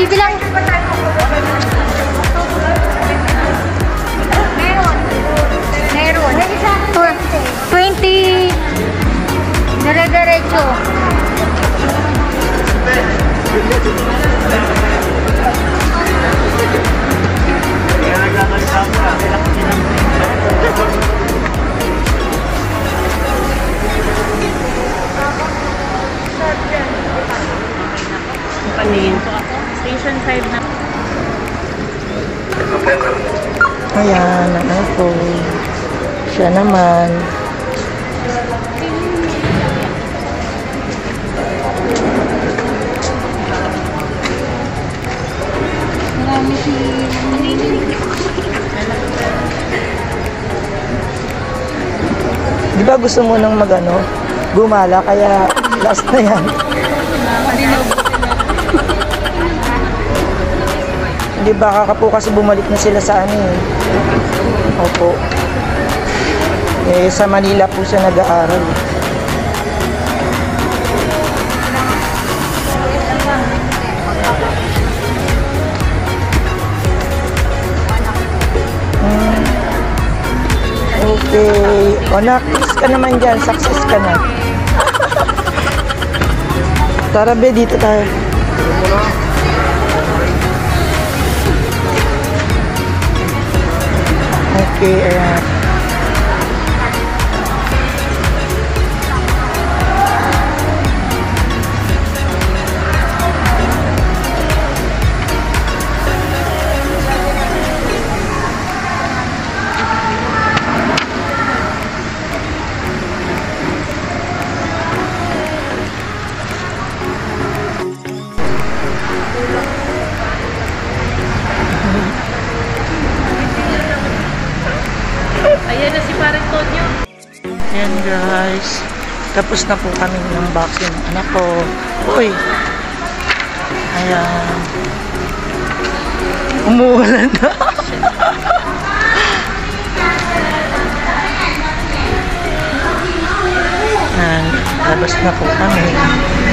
Bibilang. Meron. 20. Dire-diretso. Paningin ko ako. Station side na. Ayan, ang anak ko. Siya naman. Marami si... Di ba gusto mo nang magano? Gumala, kaya last na yan. Hindi ba kaka po kasi bumalik na sila sa ano eh. Opo. Eh, sa Manila po siya nag-aaral. Okay. O, na-kiss ka naman dyan. Success ka na. Tara, be, dito tayo. Okay, ayan. Ayan na si Parang Tonyo. Ayan guys. Tapos na po kami ng vaccine ng anak ko. Uy! Ayan. Umuulan na. Ayan. Labas na po kami.